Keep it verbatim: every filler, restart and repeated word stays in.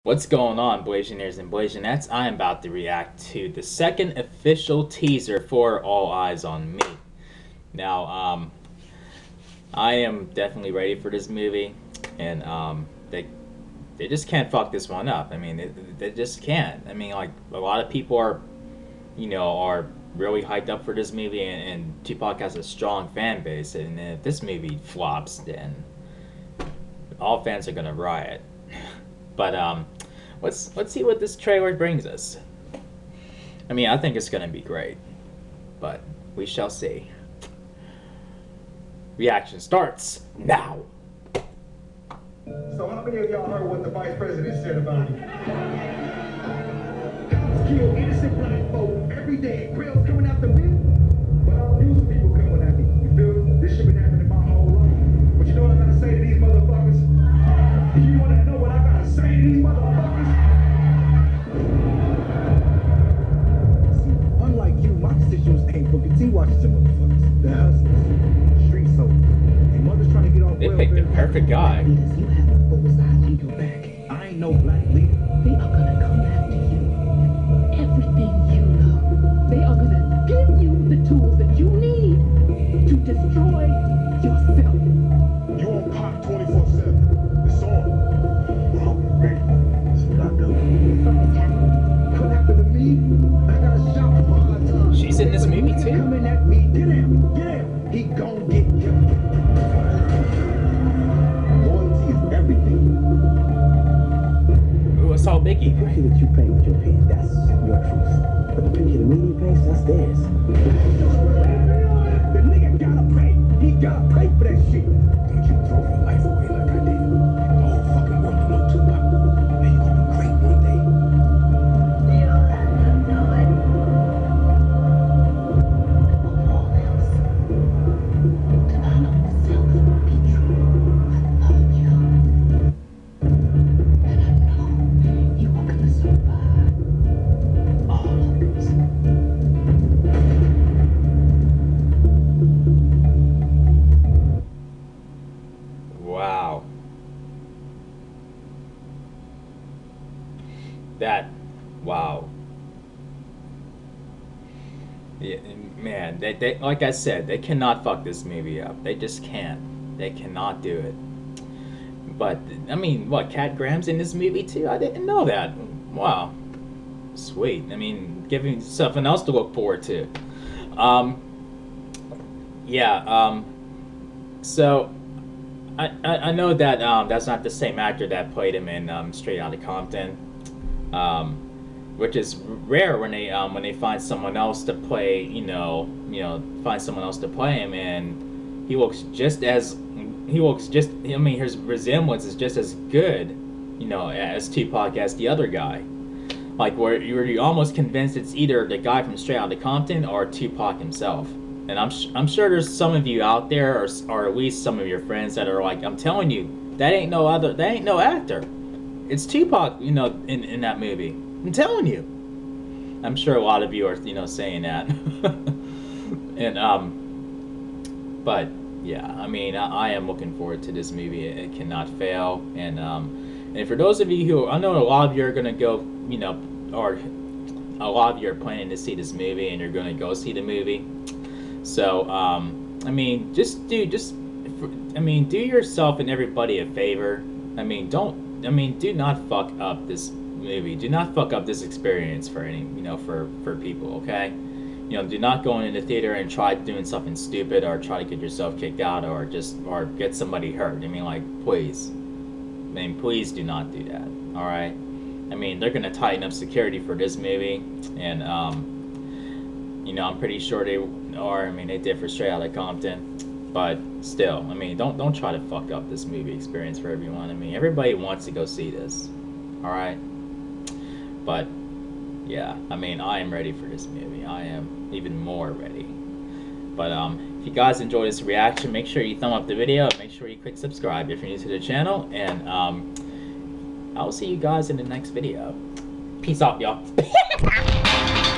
What's going on, Blazionaires and Blazionettes? I am about to react to the second official teaser for All Eyez on Me. Now, um, I am definitely ready for this movie, and um, they they just can't fuck this one up. I mean, they, they just can't. I mean, like, a lot of people are, you know, are really hyped up for this movie, and, and Tupac has a strong fan base, and if this movie flops, then all fans are gonna riot. But um, let's let's see what this trailer brings us. I mean, I think it's gonna be great, but we shall see. Reaction starts now. So how many of y'all heard what the vice president said about it? Cops kill innocent black folk every day. Grills coming after me, but I'm used to people coming at me. You feel me? This shit been happening my whole life. But you know what I gotta say to these motherfuckers? You wanna know what I gotta say to these motherfuckers? See, unlike you, my decisions ain't for T Washington motherfuckers. The hustlers, street soldiers, and mothers trying to get off. They picked the perfect guy. You have a bullseye on your back. I ain't no black leader. They are gonna come after you. Everything you love. They are gonna give you the tools that you need to destroy yourself. You on pop twenty-four seven. It's on. Well, man, that's what I do. Something's happening. What happened to me? I got shot five times. She's in this movie too. Coming at me. Get him. Get him. He gon' get you. Loyalty is everything. Ooh, I saw Biggie. The picture that you paint with your pen, that's your truth. But the picture the media paints, that's theirs. The nigga gotta pay. He gotta pay for that shit. Don't you throw your life away like I did. The whole fucking world will know Tupac. And you're gonna be great one day. You have to know it. Above all else, deny not self, be true. I love you. And I know you are gonna survive all of this. Wow. That, wow. Yeah, man, they, they, like I said, they cannot fuck this movie up. They just can't. They cannot do it. But, I mean, what, Cat Graham's in this movie too? I didn't know that. Wow. Sweet. I mean, giving something else to look forward to. Um, yeah, um, so, I, I, I know that um, that's not the same actor that played him in um, Straight Outta Compton. Um, which is rare when they um, when they find someone else to play, you know, you know, find someone else to play him, and he looks just as he looks just. I mean, his resemblance is just as good, you know, as Tupac as the other guy. Like where you're almost convinced it's either the guy from Straight Outta Compton or Tupac himself. And I'm I'm sure there's some of you out there, or or at least some of your friends that are like, I'm telling you, that ain't no other, that ain't no actor. It's Tupac, you know, in, in that movie. I'm telling you. I'm sure a lot of you are, you know, saying that. and, um, but, yeah, I mean, I, I am looking forward to this movie. It, it cannot fail. And, um, and for those of you who, I know a lot of you are going to go, you know, or a lot of you are planning to see this movie and you're going to go see the movie. So, um, I mean, just do, just, I mean, do yourself and everybody a favor. I mean, don't, I mean, do not fuck up this movie. Do not fuck up this experience for any, you know, for, for people, okay? You know, do not go into the theater and try doing something stupid or try to get yourself kicked out or just, or get somebody hurt. I mean, like, please. I mean, please do not do that, alright? I mean, they're gonna tighten up security for this movie, and, um, you know, I'm pretty sure they are. I mean, they did for Straight Outta Compton. But still, I mean, don't don't try to fuck up this movie experience for everyone. I mean, everybody wants to go see this, all right? But yeah, I mean, I am ready for this movie. I am even more ready. But um, if you guys enjoy this reaction, make sure you thumb up the video. Make sure you click subscribe if you're new to the channel, and um, I'll see you guys in the next video. Peace out, y'all.